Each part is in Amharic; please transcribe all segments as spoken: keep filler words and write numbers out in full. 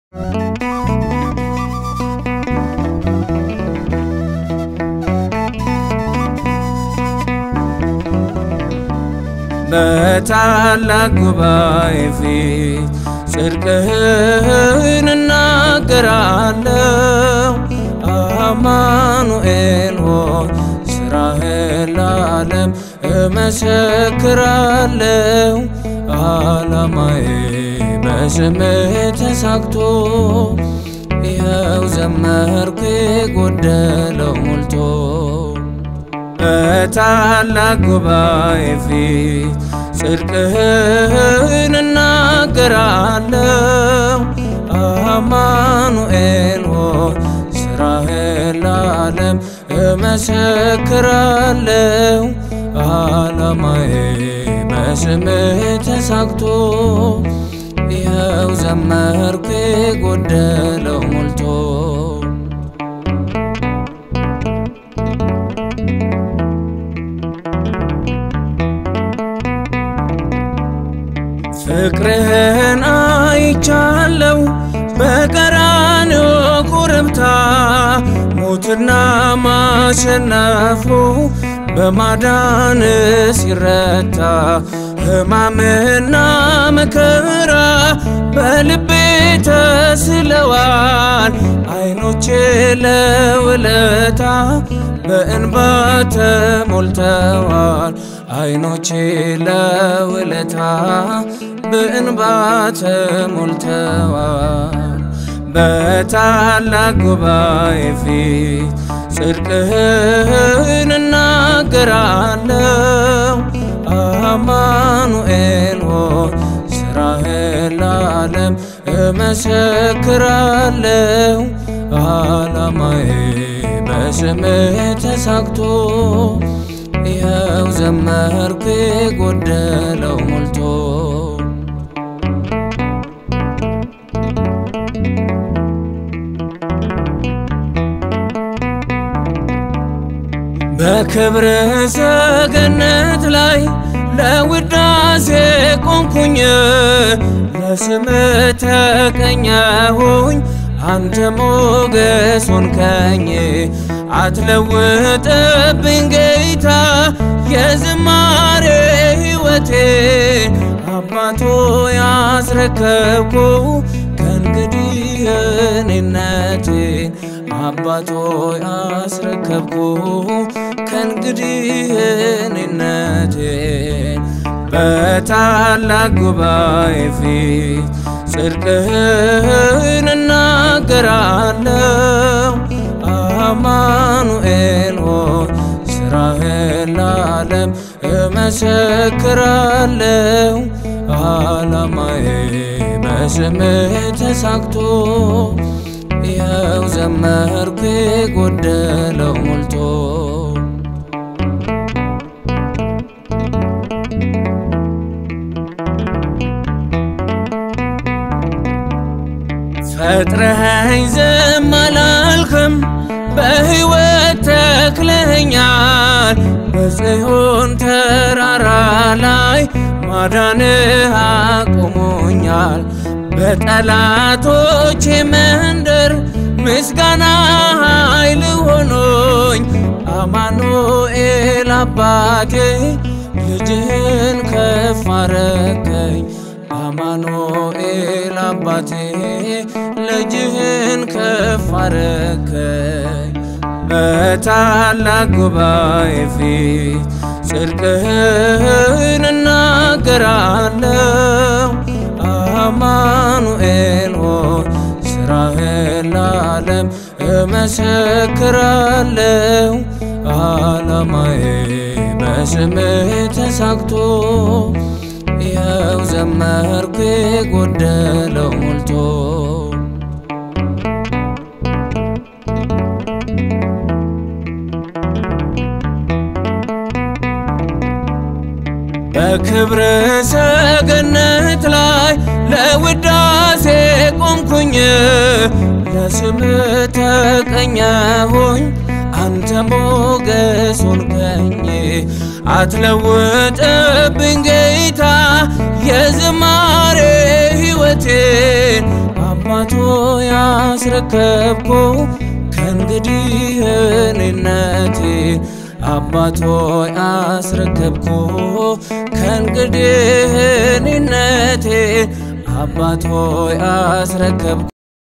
በታላቅ ጉባኤ ፊት ጽድቅህን እናገራለሁ አማኑኤል ሆይ ስራህን ለዓለም እመሰክራለሁ ዓላማዬ በስምህ ተሳክቶ ይኸው ዘመርኩ የጎደለው ሞልቶ በታላቅ ጉባኤ ፊት ጽድቅህን እናገራለሁ አማኑኤል ሆይ ስራህን ለዓለም እመሰክራለሁ ዓላማዬ በስምህ ተሳክቶ ይኸው ዘመርኩ የጎደለው ሞልቶ ፍቅርህን አይቻለሁ በቀራንዮ ኮረብታ ሞትና ማሸነፉ በማዳን ሲረታ ሕማምና መከራ በልቤ ተስለዋል አይኖቼ ለውለታ በእንባ ተሞልተዋል አይኖቼ ለውለታ በእንባ ተሞልተዋል በታላቅ ጉባኤ ፊት ጽድቅህን እናገራለሁ አማኑኤል ሆይ ስራህን ለዓለም እመሰክራለሁ ዓላማዬ በስምህ ተሳክቶ ይኸው ዘመርኩ የጎደለው ሞልቶ በክብር ሰገነት ላይ ለውዳሴ ቆምኩኝ ለስምህ ተቀኘሁኝ አንተ ሞገስ ሆንከኝ አትለውጥብኝ ጌታ የዝማሬ ሕይወቴ አባቶ ያስረከብኩ ከእንግዲህ እኔነቴን አባቶ ያስረከብኩ ከእንግዲህ እኔነቴን በታላቅ ጉባኤ ፊት ጽድቅህን እናገራለሁ አማኑኤል ሆይ ስራህን ለዓለም እመሰክራለሁ ዓላማዬ በስምህ ተሳክቶ ይኸው ዘመርኩ የጎደለው ሞልቶ ፈጥረኸኝ ዝም አላልክም በሕይወት ተክለኸኛል በጽዮን ተራራ ላይ ማዳንህ አቁሞኛል በጠላቶቼ መንደር ምስጋና ኃይል ሆኖኝ አማኑኤል አባቴ ልጅህን ከፍ አረከኝ አማኑኤል አባቴ ልጅህን ከፍ አረከኝ በታላቅ ጉባኤ ፊት ጽድቅህን እናገራለሁ አማኑኤል ሆይ ስራህን ለዓለም እመሰክራለሁ ዓላማዬ በስምህ ተሳክቶ ይኸው ዘመርኩ የጎደለው ሞልቶ በክብር ሰገነት ላይ ለውዳሴ ቆምኩኝ ለስምህ ተቀኘሁኝ አንተ ሞገስ ሆንከኝ አትለውጥብኝ ጌታ የዝማሬ ሕይወቴን አባቶ ያስረከብኩ ከእንግዲህ እኔነቴን አባቶ ያስረከብኩ ከእንግዲህ እኔነቴን አባቶ ያስረከብኩ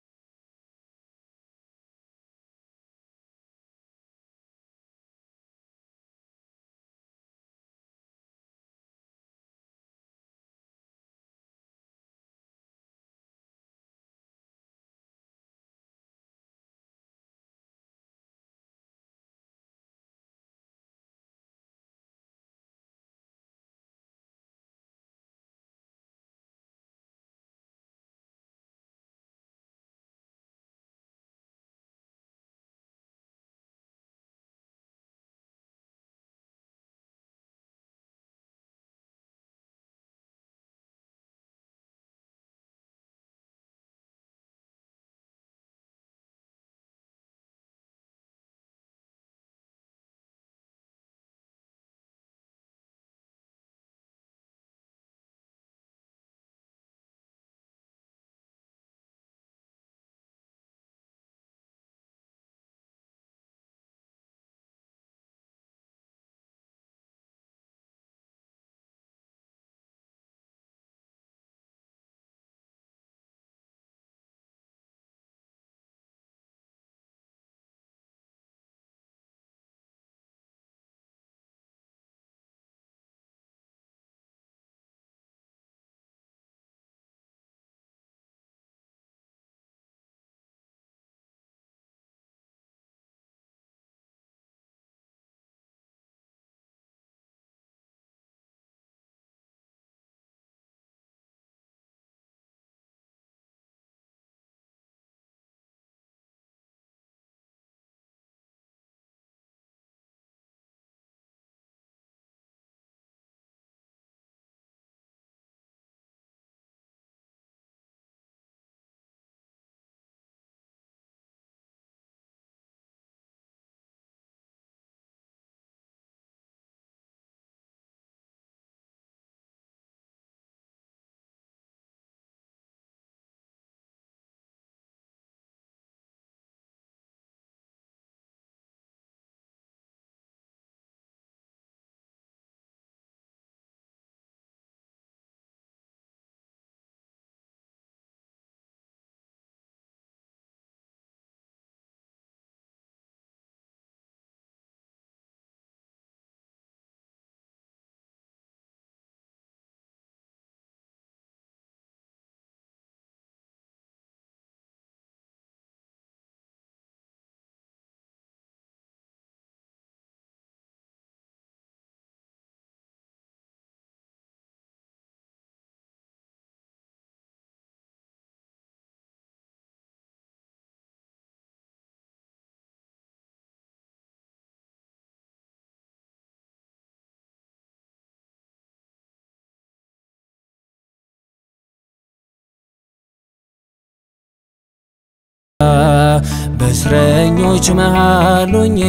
በእስረኞች መሃል ሆኜ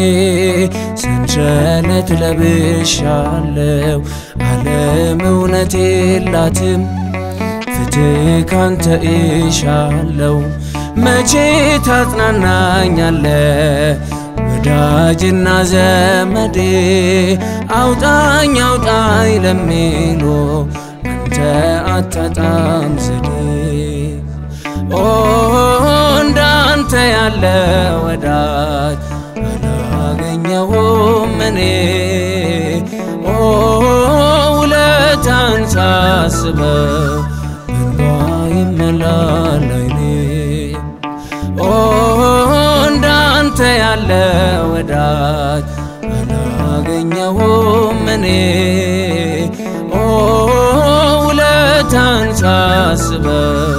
ሰንሰለት ለብሻለሁ ዓለም እውነት የላትም ፍትህ ካንተ እሻለሁ መቼ ታጽናናኛለህ ወዳጅና ዘመዴ አውጣኝ አውጣኝ ለሚሉ አንተ አታጣም ዘዴ ኦ እንዳንተ ያለ ወዳጅ አላገኘሁም እኔ ኦ ውለታን ሳስበው እንባ ይሞላል ዓይኔ ኦ እንዳንተ ያለ ወዳጅ አላገኘሁም እኔ ኦ ውለታን ሳስበው